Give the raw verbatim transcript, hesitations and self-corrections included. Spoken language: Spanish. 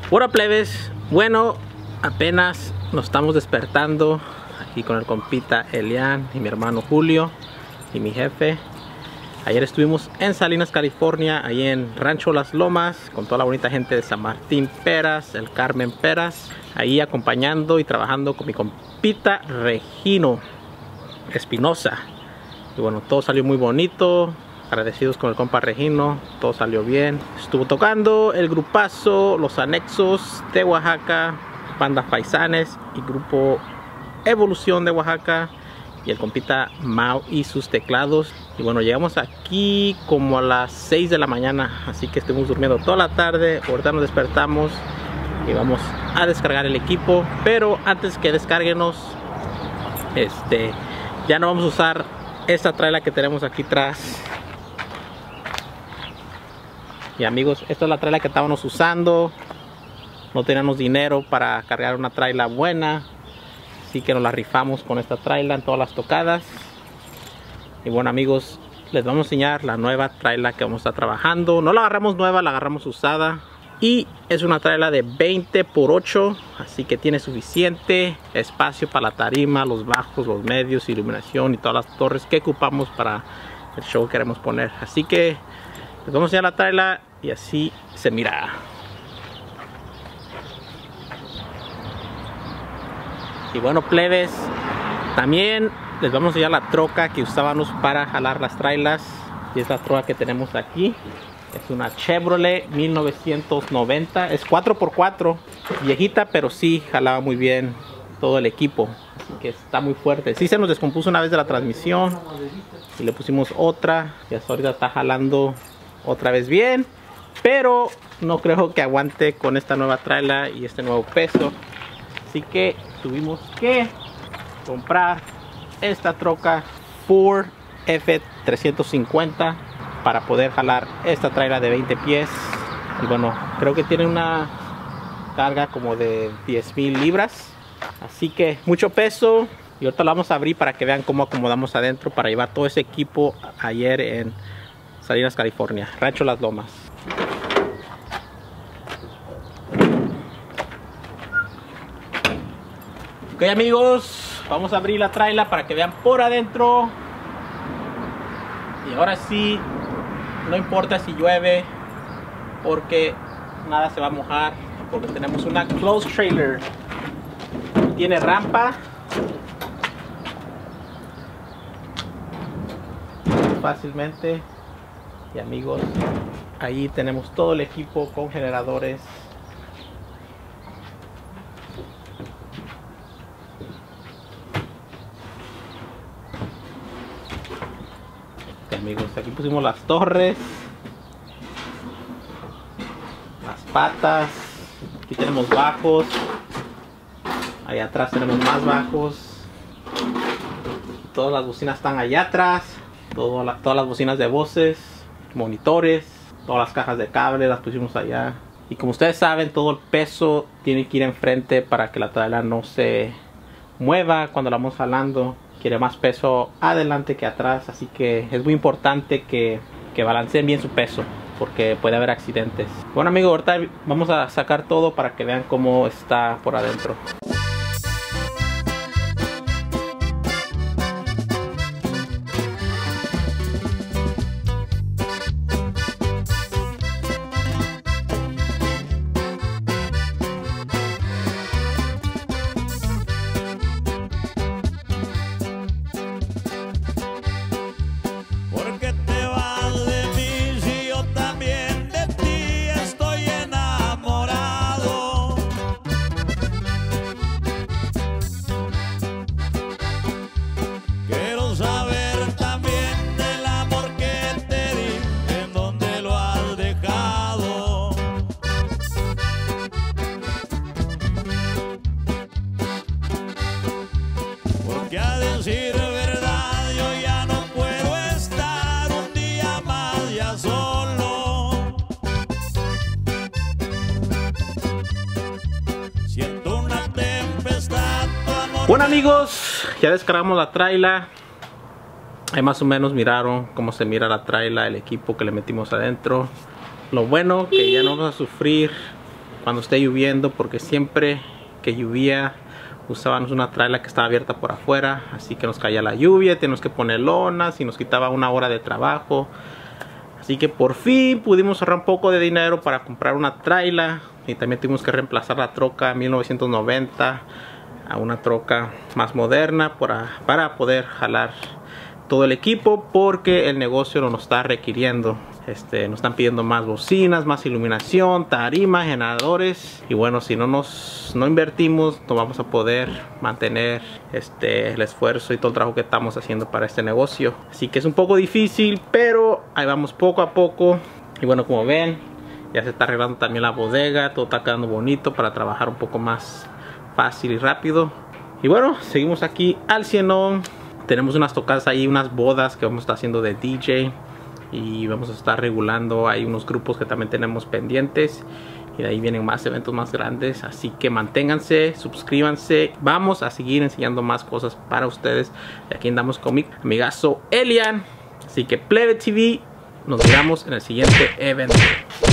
Hola plebes, bueno, apenas nos estamos despertando aquí con el compita Elian y mi hermano Julio y mi jefe. Ayer estuvimos en Salinas, California, ahí en Rancho Las Lomas, con toda la bonita gente de San Martín Peras, el Carmen Peras, ahí acompañando y trabajando con mi compita Regino Espinosa. Y bueno, todo salió muy bonito. Agradecidos con el compa Regino, todo salió bien. Estuvo tocando el grupazo Los Anexos de Oaxaca, Banda Paisanes y Grupo Evolución de Oaxaca, y el compita Mau y sus teclados. Y bueno, llegamos aquí como a las seis de la mañana, así que estuvimos durmiendo toda la tarde. Ahorita nos despertamos y vamos a descargar el equipo, pero antes que descarguenos, este, ya no vamos a usar esta traila que tenemos aquí atrás. Y amigos, esta es la traila que estábamos usando. No teníamos dinero para cargar una traila buena, así que nos la rifamos con esta traila en todas las tocadas. Y bueno amigos, les vamos a enseñar la nueva traila que vamos a estar trabajando. No la agarramos nueva, la agarramos usada. Y es una traila de veinte por ocho, así que tiene suficiente espacio para la tarima, los bajos, los medios, iluminación y todas las torres que ocupamos para el show que queremos poner. Así que les vamos a enseñar la traila y así se mira. Y bueno plebes, también les vamos a enseñar la troca que usábamos para jalar las trailas. Y es la troca que tenemos aquí. Es una Chevrolet mil novecientos noventa. Es cuatro por cuatro, viejita, pero sí jalaba muy bien todo el equipo. Así que está muy fuerte. Sí se nos descompuso una vez de la transmisión y le pusimos otra. Y hasta ahorita está jalando otra vez bien, pero no creo que aguante con esta nueva traila y este nuevo peso. Así que tuvimos que comprar esta troca Ford F trescientos cincuenta para poder jalar esta traila de veinte pies. Y bueno, creo que tiene una carga como de diez mil libras, así que mucho peso. Y ahorita la vamos a abrir para que vean cómo acomodamos adentro para llevar todo ese equipo ayer en Salinas, California, Rancho Las Lomas. Ok amigos, vamos a abrir la traila para que vean por adentro. Y ahora sí, no importa si llueve, porque nada se va a mojar, porque tenemos una closed trailer. Tiene rampa, fácilmente. Y amigos, ahí tenemos todo el equipo con generadores. Okay, amigos, aquí pusimos las torres, las patas. Aquí tenemos bajos. Ahí atrás tenemos más bajos. Todas las bocinas están allá atrás. Todo la, todas las bocinas de voces, monitores, todas las cajas de cable las pusimos allá. Y como ustedes saben, todo el peso tiene que ir enfrente para que la traila no se mueva cuando la vamos jalando. Quiere más peso adelante que atrás, así que es muy importante que, que balanceen bien su peso, porque puede haber accidentes. Bueno amigos, ahorita vamos a sacar todo para que vean cómo está por adentro. Bueno amigos, ya descargamos la traila. Ahí más o menos miraron cómo se mira la traila, el equipo que le metimos adentro. Lo bueno que ya no vamos a sufrir cuando esté lloviendo, porque siempre que llovía usábamos una traila que estaba abierta por afuera, así que nos caía la lluvia, tenemos que poner lonas y nos quitaba una hora de trabajo. Así que por fin pudimos ahorrar un poco de dinero para comprar una traila, y también tuvimos que reemplazar la troca mil novecientos noventa a una troca más moderna para, para poder jalar todo el equipo, porque el negocio lo nos está requiriendo. Este, nos están pidiendo más bocinas, más iluminación, tarimas, generadores, y bueno, si no nos no invertimos, no vamos a poder mantener este, el esfuerzo y todo el trabajo que estamos haciendo para este negocio. Así que es un poco difícil, pero ahí vamos poco a poco. Y bueno, como ven, ya se está arreglando también la bodega, todo está quedando bonito para trabajar un poco más fácil y rápido. Y bueno, seguimos aquí al cienón. Tenemos unas tocadas ahí, unas bodas que vamos a estar haciendo de D J, y vamos a estar regulando. Hay unos grupos que también tenemos pendientes, y de ahí vienen más eventos más grandes. Así que manténganse, suscríbanse, vamos a seguir enseñando más cosas para ustedes. Y aquí andamos con mi amigazo Elian. Así que Plebe T V, nos vemos en el siguiente evento.